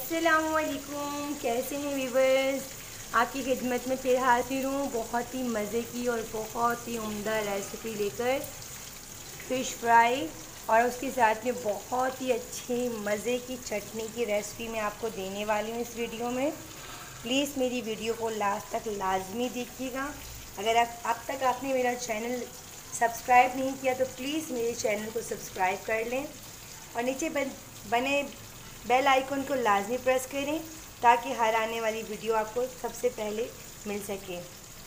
अस्सलामुअलैकुम, कैसे हैं व्यूवर्स। आपकी खिदमत में फिर हाजिर हूँ बहुत ही मज़े की और बहुत ही उम्दा रेसिपी लेकर, फ़िश फ्राई और उसके साथ में बहुत ही अच्छी मज़े की चटनी की रेसिपी मैं आपको देने वाली हूँ इस वीडियो में। प्लीज़ मेरी वीडियो को लास्ट तक लाजमी देखिएगा। अगर अब तक आपने मेरा चैनल सब्सक्राइब नहीं किया तो प्लीज़ मेरे चैनल को सब्सक्राइब कर लें और नीचे बने बेल आइकन को लाजमी प्रेस करें ताकि हर आने वाली वीडियो आपको सबसे पहले मिल सके।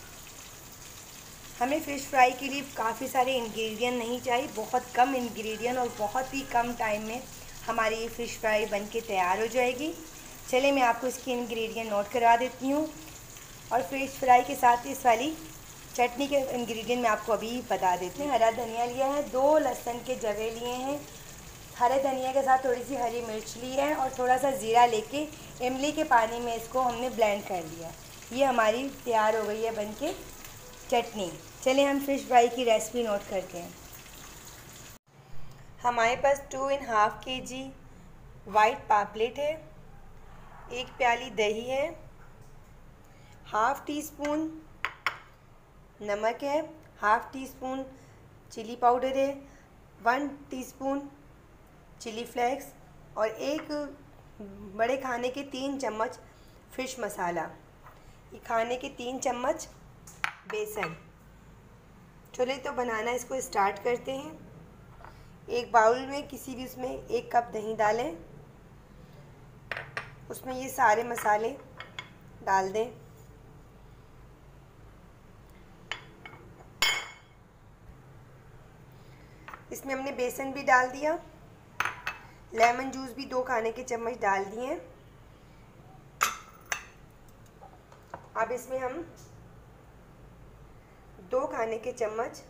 हमें फ़िश फ्राई के लिए काफ़ी सारे इंग्रेडिएंट नहीं चाहिए, बहुत कम इंग्रेडिएंट और बहुत ही कम टाइम में हमारी ये फ़िश फ्राई बनके तैयार हो जाएगी। चलिए मैं आपको इसके इंग्रेडिएंट नोट करवा देती हूँ और फ़िश फ्राई के साथ इस वाली चटनी के इंग्रेडिएंट मैं आपको अभी बता देती हूँ। हरा धनिया लिया है, 2 लहसुन के जवे लिए हैं, हरे धनिया के साथ थोड़ी सी हरी मिर्च ली है और थोड़ा सा ज़ीरा लेके इमली के पानी में इसको हमने ब्लेंड कर लिया। ये हमारी तैयार हो गई है बनके चटनी। चलिए हम फ़िश फ्राई की रेसिपी नोट करते हैं। हमारे पास 2.5 kg वाइट पापलेट है, 1 प्याली दही है, ½ टीस्पून नमक है, ½ टीस्पून चिली पाउडर है, 1 टीस्पून चिली फ्लेक्स और 1 बड़े खाने के 3 चम्मच फ़िश मसाला, ये खाने के 3 चम्मच बेसन। चलिए तो बनाना इसको स्टार्ट करते हैं। एक बाउल में किसी भी उसमें 1 कप दही डालें, उसमें ये सारे मसाले डाल दें। इसमें हमने बेसन भी डाल दिया, लेमन जूस भी 2 खाने के चम्मच डाल दिए। अब इसमें हम 2 खाने के चम्मच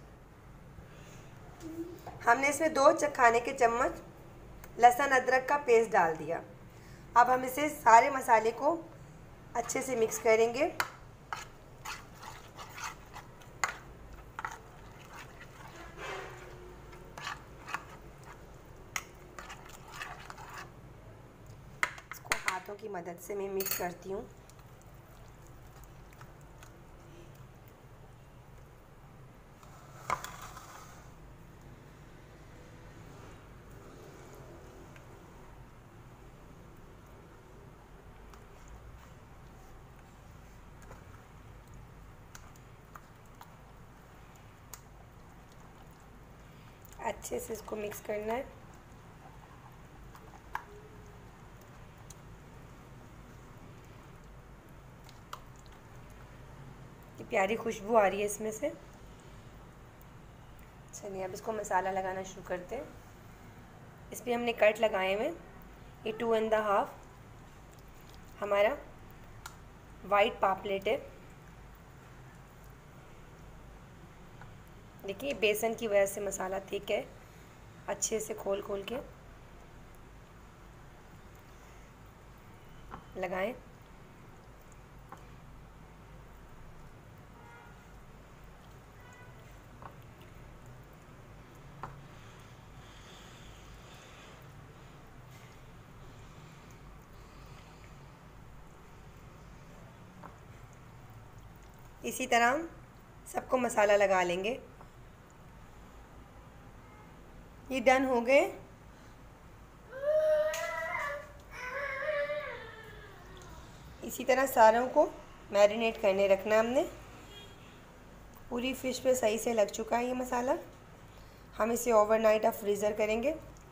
हमने इसमें 2 खाने के चम्मच लहसुन अदरक का पेस्ट डाल दिया। अब हम इसे सारे मसाले को अच्छे से मिक्स करेंगे। हाथों की मदद से मैं मिक्स करती हूँ। अच्छे से इसको मिक्स करना है। प्यारी खुशबू आ रही है इसमें से। चलिए अब इसको मसाला लगाना शुरू करते हैं। इस पर हमने कट लगाए हुए, ये 2.5 हमारा वाइट पापलेट है। देखिए बेसन की वजह से मसाला थिक है, अच्छे से खोल के लगाएं। इसी तरह हम सबको मसाला लगा लेंगे। ये डन हो गए। इसी तरह सारों को मैरिनेट करने रखना हमने। पूरी फ़िश पे सही से लग चुका है ये मसाला। हम इसे ओवरनाइट अब फ्रीज़र करेंगे।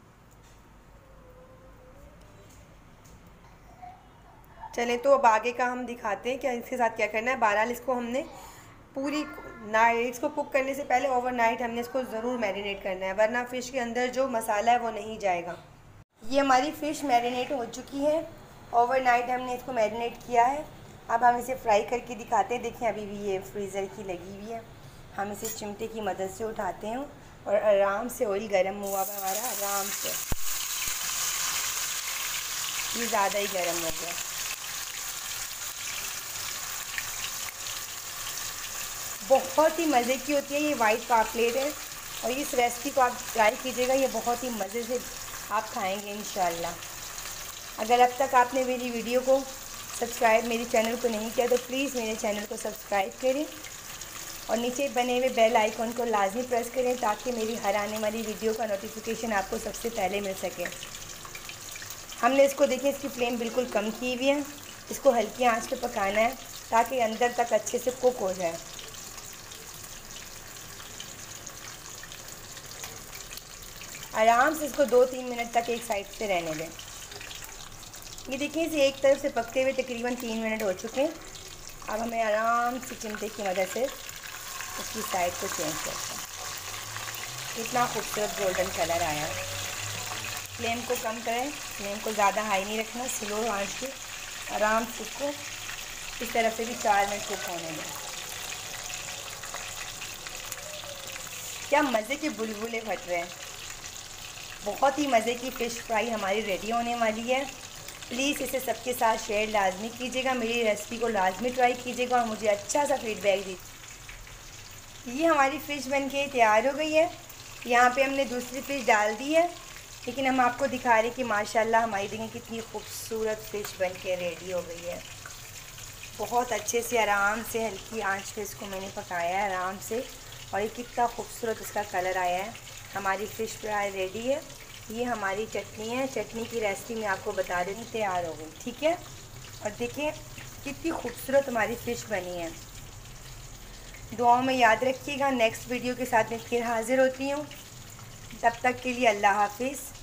चलें तो अब आगे का हम दिखाते हैं क्या इसके साथ क्या करना है। बहरहाल इसको हमने पूरी नाइट, इसको कुक करने से पहले ओवरनाइट हमने इसको ज़रूर मैरिनेट करना है, वरना फ़िश के अंदर जो मसाला है वो नहीं जाएगा। ये हमारी फ़िश मैरिनेट हो चुकी है, ओवरनाइट हमने इसको मैरिनेट किया है। अब हम इसे फ्राई करके दिखाते हैं। देखिए अभी भी ये फ्रीज़र की लगी हुई है। हम इसे चिमटे की मदद से उठाते हैं और आराम से ऑयल गर्म हुआ है हमारा, आराम से। ये ज़्यादा ही गर्म हो गया। बहुत ही मज़े की होती है ये वाइट पापलेट है और इस रेसिपी को आप ट्राई कीजिएगा, ये बहुत ही मज़े से आप खाएंगे इंशाल्लाह। अगर अब तक आपने मेरी वीडियो को सब्सक्राइब, मेरे चैनल को नहीं किया तो प्लीज़ मेरे चैनल को सब्सक्राइब करें और नीचे बने हुए बेल आइकॉन को लाजमी प्रेस करें ताकि मेरी हर आने वाली वीडियो का नोटिफिकेशन आपको सबसे पहले मिल सके। हमने इसको देखिए, इसकी फ्लेम बिल्कुल कम की हुई है। इसको हल्की आंच पे पकाना है ताकि अंदर तक अच्छे से कुक हो जाए। आराम से इसको 2-3 मिनट तक एक साइड से रहने दें। ये देखिए, इसे एक तरफ से पकते हुए तकरीबन 3 मिनट हो चुके हैं। अब हमें आराम से चिमटे की मदद से इसकी साइड को चेंज करते हैं। इतना खूबसूरत गोल्डन कलर आया। फ्लेम को कम करें, फ्लेम को ज़्यादा हाई नहीं रखना, स्लो आंच पे आराम से इसको इस तरफ से भी 4 मिनट कुक होने दें। क्या मज़े के बुलबुले फट रहे हैं। बहुत ही मज़े की फ़िश फ्राई हमारी रेडी होने वाली है। प्लीज़ इसे सबके साथ शेयर लाजमी कीजिएगा, मेरी रेसिपी को लाजमी ट्राई कीजिएगा और मुझे अच्छा सा फीडबैक दीजिए। ये हमारी फ़िश बनके तैयार हो गई है। यहाँ पे हमने दूसरी फ़िश डाल दी है, लेकिन हम आपको दिखा रहे हैं कि माशाल्लाह हमारी देखिए कितनी खूबसूरत फ़िश बनके रेडी हो गई है। बहुत अच्छे से आराम से हल्की आंच पे इसको मैंने पकाया है आराम से, और ये कितना खूबसूरत इसका कलर आया है। हमारी फ़िश फ्राई रेडी है। ये हमारी चटनी है, चटनी की रेसिपी मैं आपको बता देती हूँ, तैयार हो गई, ठीक है। और देखिए कितनी खूबसूरत हमारी फ़िश बनी है। दुआओं में याद रखिएगा। नेक्स्ट वीडियो के साथ मैं फिर हाज़िर होती हूँ। तब तक के लिए अल्लाह हाफिज़।